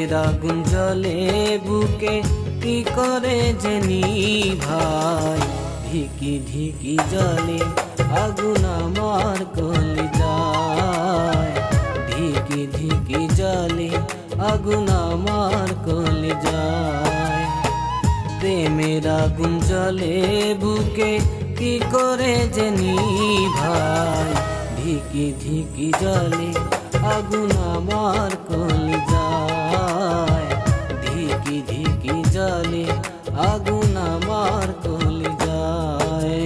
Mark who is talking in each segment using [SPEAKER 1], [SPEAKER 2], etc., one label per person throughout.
[SPEAKER 1] প্রেমের আগুন জ্বলে বুকে কি করে জেনি ভাই ধিকি ধিকি জ্বলে আগুন আমার কলিজায় ধিকি ধিকি জ্বলে আগুন আমার কলিজায় প্রেমের আগুন জ্বলে বুকে কি করে জেনি ভাই ধিকি ধিকি জ্বলে আগুন আমার কলিজায় ধিকি ধিকি জ্বলে আগুন আমার কলিজায়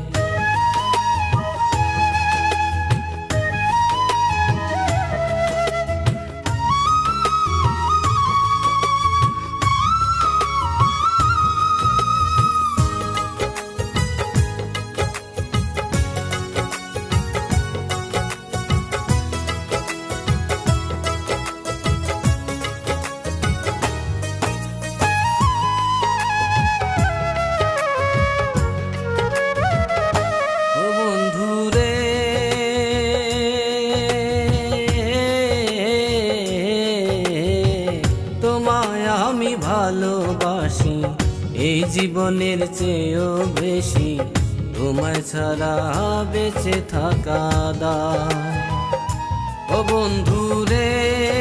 [SPEAKER 1] আমি ভালোবাসি এই জীবনের চেয়েও বেশি তোমায় ছাড়া বেঁচে থাকা দায় ও বন্ধু রে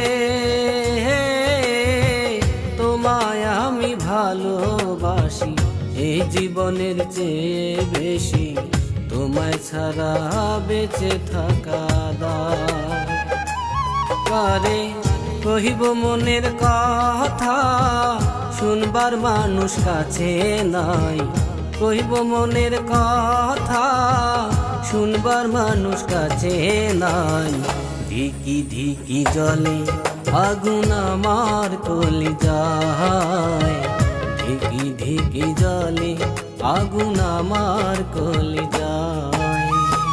[SPEAKER 1] তোমায় আমি ভালোবাসি এই জীবনের চেয়ে বেশি তোমায় ছাড়া বেঁচে থাকা দায় কারে কহিব মনের কথা শুনবার মানুষ কাছে নাই কহিব মনের কথা শুনবার মানুষ কাছে নাই ধিকি ধিকি জ্বলে আগুন আমার কলিজায় ধিকি ধিকি জ্বলে আগুন আমার কলিজায়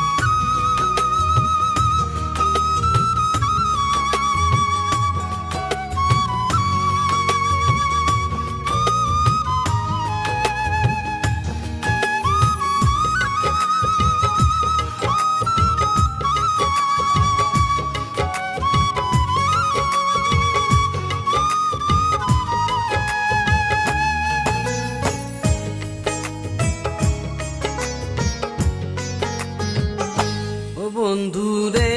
[SPEAKER 1] বন্ধু রে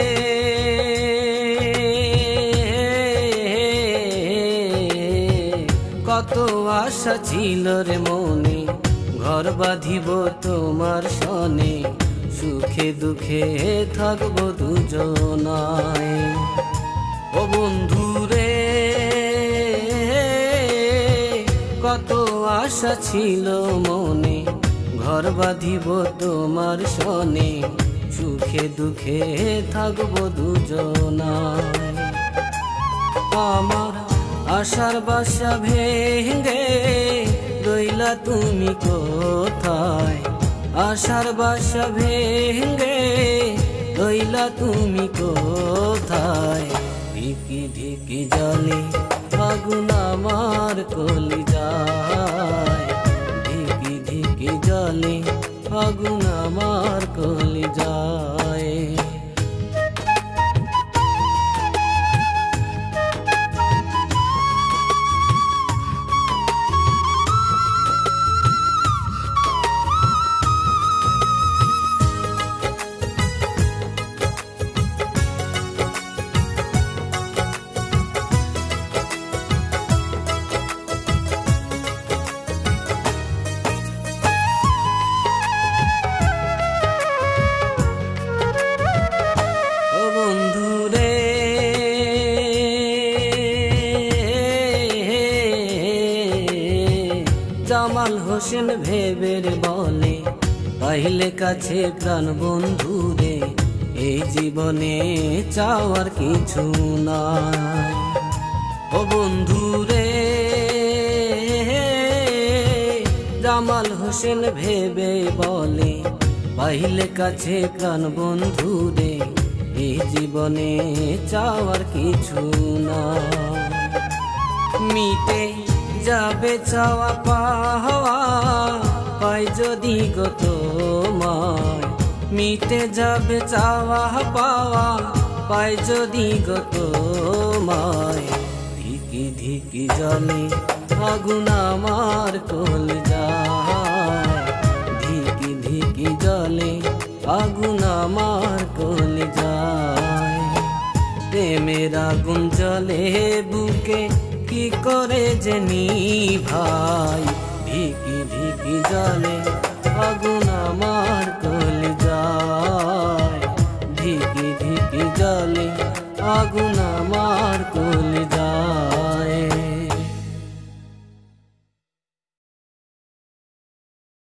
[SPEAKER 1] কত আশা ছিল রে মনে ঘর বাঁধিব তোমার সনে সুখে দুঃখে থাকবো দুজনায় ও বন্ধু রে কত আশা ছিল মনে ঘর বাঁধিব তোমার সনে সুখে দুঃখে থাকবো দুজনায় আমার আশার বাসা ভেঙে রইলা তুমি কোথায় আশার বাসা ভেঙে রইলা তুমি কোথায় ধিকি ধিকি জ্বলে আগুন আমার কলিজায় ধিকি ধিকি জ্বলে আগুন আমার কলিজায় জামাল হোসেন ভেবের বলে পাইলে কাছে প্রাণ বন্ধু রে এই জীবনে চাওয়ার কিছু নাই ও বন্ধু রে জামাল হোসেন ভেবে বলে পাইলে কাছে প্রাণ বন্ধু রে এই জীবনে চাওয়ার কিছু নাই মিটে যাবে চাওয়া পাওয়া পাই যদি গো তোমায় মিটে যাবে চাওয়া পাওয়া পাই যদি গো তোমায় ধিকি ধিকি জলে আগুন আমার কলিজায়, ধিকি ধিকি জলে আগুন আমার কলিজায়। প্রেমের আগুন জ্বলে বুকে কি করে যে নিভাই, ধিকি ধিকি জলে আগুন আমার কলিজায়, ধিকি ধিকি জলে আগুন আমার